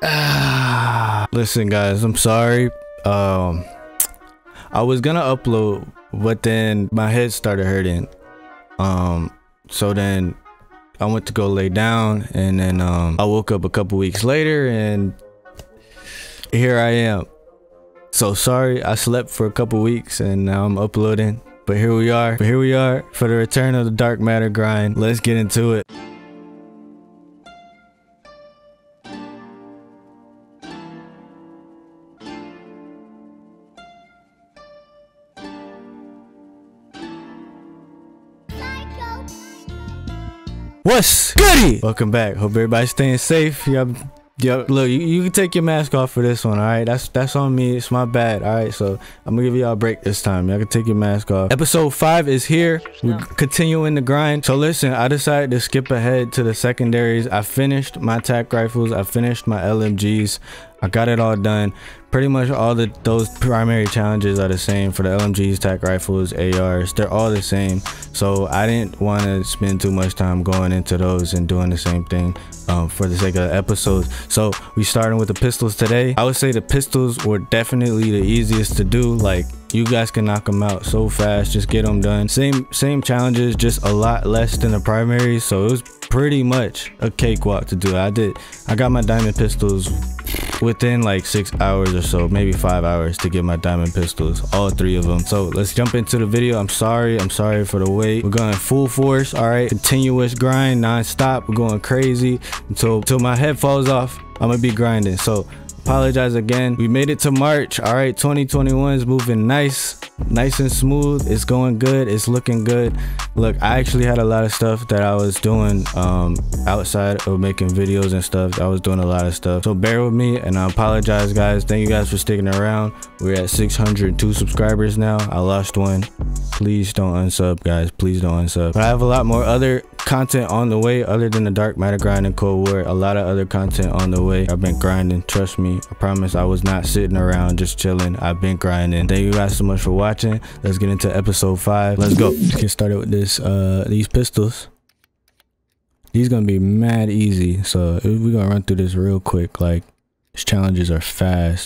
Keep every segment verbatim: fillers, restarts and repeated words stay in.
Ah, listen, guys, I'm sorry. Um, I was gonna upload, but then my head started hurting. Um, so then I went to go lay down, and then um, I woke up a couple weeks later, and here I am. So sorry, I slept for a couple weeks, and now I'm uploading. But here we are. But here we are for the return of the Dark Matter grind. Let's get into it. What's goody? Welcome back. Hope everybody's staying safe. Y'all, yo, look, you, you can take your mask off for this one, all right? That's that's on me. It's my bad, all right? So I'm gonna give y'all a break this time. Y'all can take your mask off. Episode five is here. We're continuing the grind. So listen, I decided to skip ahead to the secondaries. I finished my tac rifles. I finished my L M Gs. I got it all done. Pretty much all the those primary challenges are the same for the L M Gs, tac rifles, A Rs. They're all the same. So I didn't want to spend too much time going into those and doing the same thing um, for the sake of the episodes. So we starting with the pistols today. I would say the pistols were definitely the easiest to do. Like, you guys can knock them out so fast. Just get them done. Same same challenges, just a lot less than the primaries. So it was pretty much a cakewalk to do. I did. I got my diamond pistols within like six hours or so, maybe five hours to get my diamond pistols, all three of them. So let's jump into the video. I'm sorry. I'm sorry for the wait. We're going full force. All right, continuous grind, non-stop. We're going crazy until until my head falls off. I'm gonna be grinding. So apologize again. We made it to March. All right, twenty twenty-one is moving nice nice and smooth. It's going good. It's looking good. Look, I actually had a lot of stuff that I was doing um outside of making videos and stuff. I was doing a lot of stuff, so bear with me, and I apologize, guys. Thank you guys for sticking around. We're at six hundred two subscribers now. I lost one. Please don't unsub, guys. Please don't unsub. But I have a lot more other content on the way other than the Dark Matter grind and Cold War. A lot of other content on the way. I've been grinding, trust me. I promise I was not sitting around just chilling. I've been grinding. Thank you guys so much for watching. Let's get into episode five. Let's go. Let's get started with this uh these pistols. These gonna be mad easy, so we're gonna run through this real quick. Like, these challenges are fast.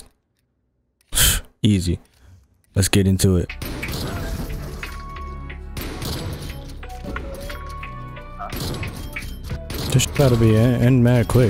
Easy. Let's get into it. This gotta be end, end mad quick.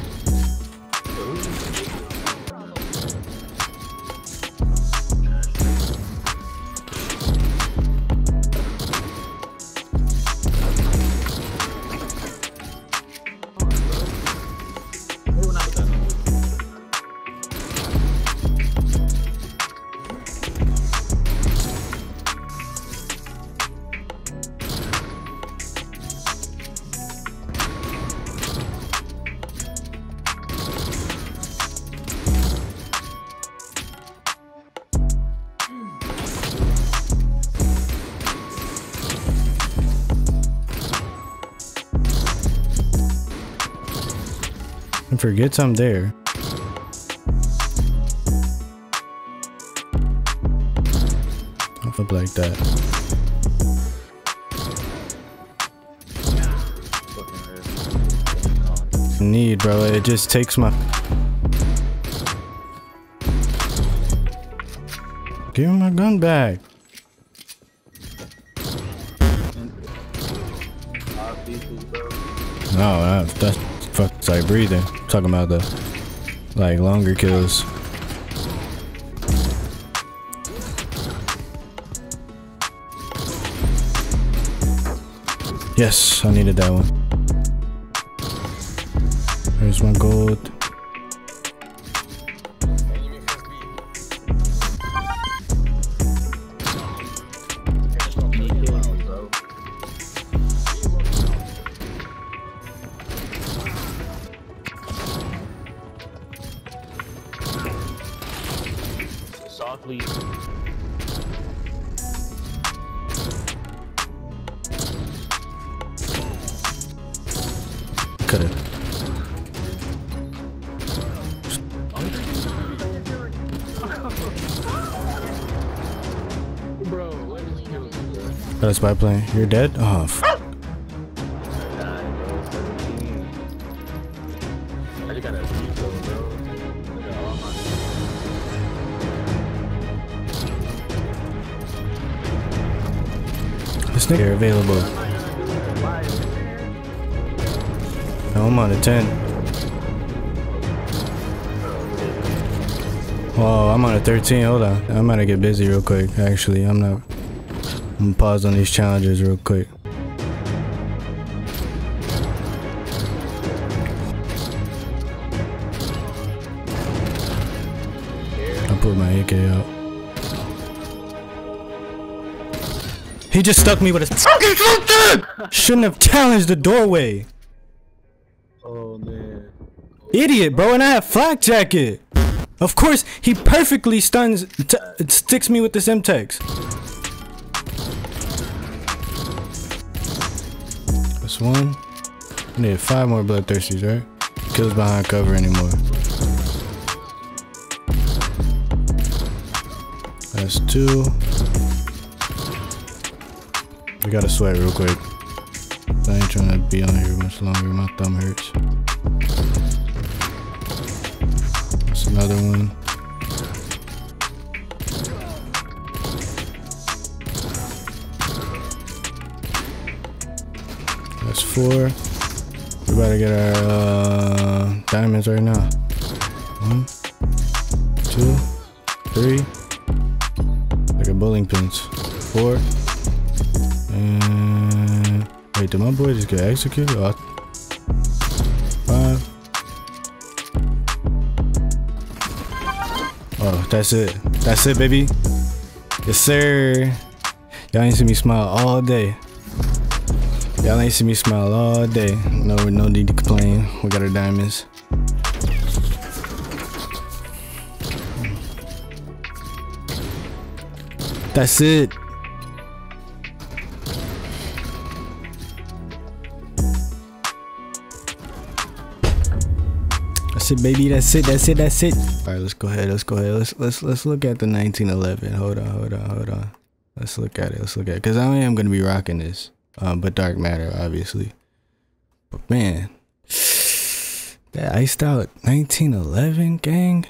And forgets I'm there. I'll flip like that. Need, bro. It just takes my. Give me my gun back. No, that, that's fuck. Like breathing. I'm talking about the like longer kills. Yes, I needed that one. There's my gold. Softly. Cut it. Bro, what is your Got a spy plane. You're dead? Oh, f I just got a veto, bro. This nigga available. No, I'm on a ten. Oh, I'm on a thirteen. Hold on. I'm gonna get busy real quick. Actually, I'm not. I'm gonna pause on these challenges real quick. I put my A K out. He just stuck me with a fucking shotgun! Shouldn't have challenged the doorway. Oh man. Idiot, bro, and I have flak jacket. Of course, he perfectly stuns, t sticks me with this M-Tex. That's one. I need five more bloodthirsties, right? Kills behind cover anymore. That's two. We gotta sweat real quick. I ain't trying to be on here much longer. My thumb hurts. That's another one. That's four. We about to get our uh, diamonds right now. One, two, three. Like a bowling pins. Four. And wait, did my boy just get executed? Oh, five. Oh, that's it. That's it, baby. Yes, sir. Y'all ain't see me smile all day. Y'all ain't see me smile all day. No, no need to complain. We got our diamonds. That's it. That's it, baby. That's it. That's it. That's it. All right, let's go ahead. Let's go ahead. Let's let's let's look at the nineteen eleven. Hold on. Hold on. Hold on. Let's look at it. Let's look at it. Cause I am gonna be rocking this, um, but dark matter, obviously. But man, that iced out nineteen eleven gang.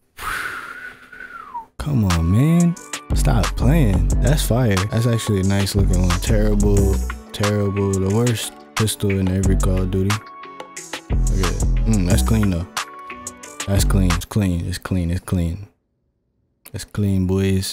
Come on, man. Stop playing. That's fire. That's actually a nice looking one. Terrible, terrible. The worst pistol in every Call of Duty. Look at it. Mm, that's clean though. That's clean. It's clean. It's clean. It's clean. It's clean, boys.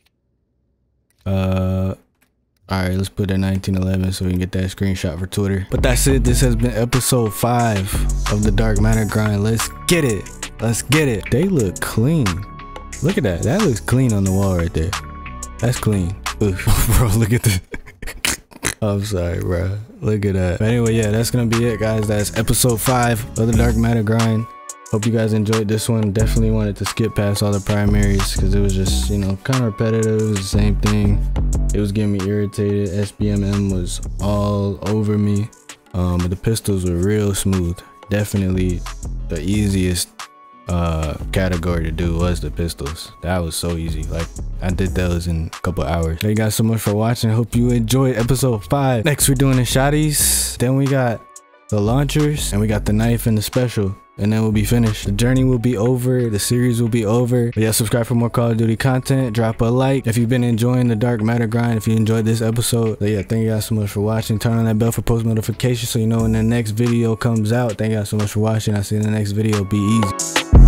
Uh, all right. Let's put that nineteen eleven so we can get that screenshot for Twitter. But that's it. This has been episode five of the Dark Matter Grind. Let's get it. Let's get it. They look clean. Look at that. That looks clean on the wall right there. That's clean. Oof. Bro, look at this. I'm sorry, bro. Look at that. But anyway, yeah, that's gonna be it, guys. That's episode five of the Dark Matter Grind. Hope you guys enjoyed this one. Definitely wanted to skip past all the primaries because it was just, you know, kind of repetitive. It was the same thing. It was getting me irritated. S B M M was all over me. Um, but the pistols were real smooth. Definitely the easiest uh category to do was the pistols. That was so easy. Like, I did those in a couple hours. Thank you guys so much for watching. Hope you enjoyed episode five. Next we're doing the shotties, then we got the launchers, and we got the knife and the special, and then we'll be finished. The journey will be over, the series will be over. But yeah, subscribe for more Call of Duty content. Drop a like if you've been enjoying the Dark Matter Grind, if you enjoyed this episode. But yeah, thank you guys so much for watching. Turn on that bell for post notifications so you know when the next video comes out. Thank you guys so much for watching. I'll see you in the next video. Be easy.